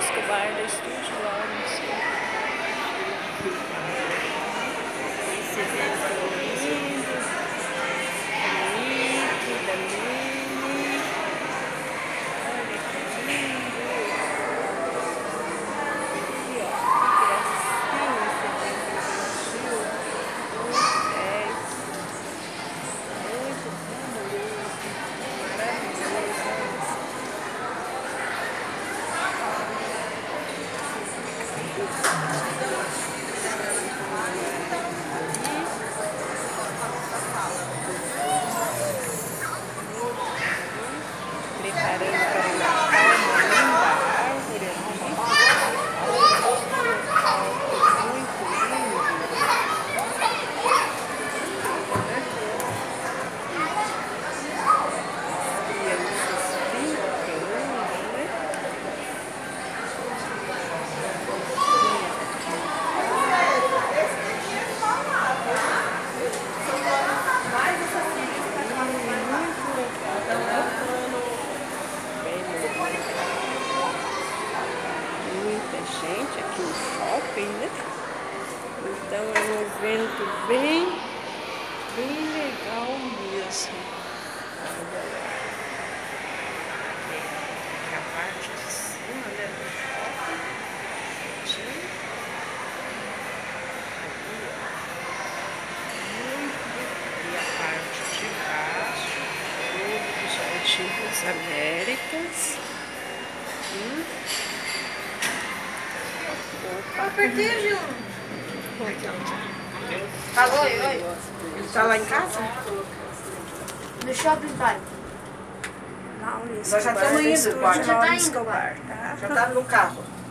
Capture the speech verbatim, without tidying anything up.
Escobar da Estúdio Lawrence. Esse evento lindo, bonito, da Mini. Olha que lindo. E ó, que gracinha esse evento infantil. Muito dez. Muito fabuloso. Maravilhoso. Preparando para o Natal uma linda árvore aqui. Muito lindo. As crianças brincando, né? Muita gente aqui no shopping, né? Então é um evento bem, bem legal mesmo. Olha lá. Aqui a parte de cima, né, do shopping. Certinho. Ali, ó. Muito. E a parte de baixo, tudo do Jardim das Américas. Hum. Opa, Apertei, Gil. Alô, oi, oi. Ele tá lá em casa? No shopping, pai. Laura Nós já estamos indo, Estúdio pai. Já tá Laura indo, Escobar, tá? Já tá no carro.